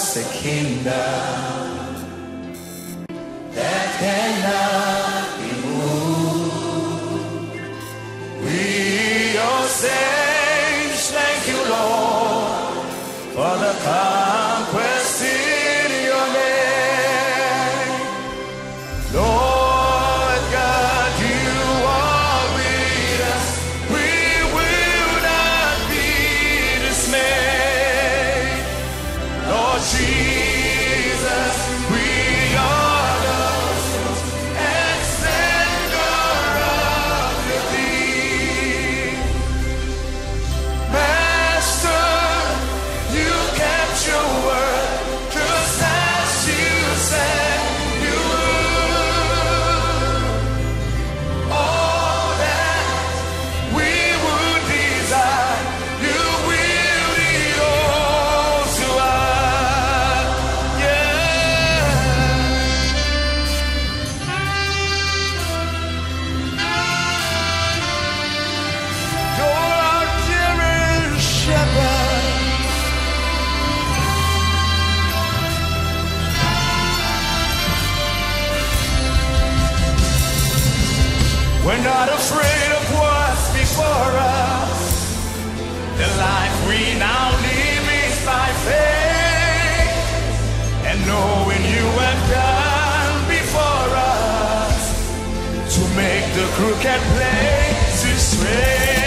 us a kingdom that cannot be moved. We, your saints, thank you, Lord, for the conquest in your name. Lord God, you are with us. We will not be dismayed. Lord Jesus, we are those and center of your deed. Master, you kept your word just as you said you would. All that we would desire, you will lead all to us. Yeah. You're our dearest shepherd. We're not afraid of what's before us. The life we now live is by faith, and knowing you have gone before us to make the crooked places straight.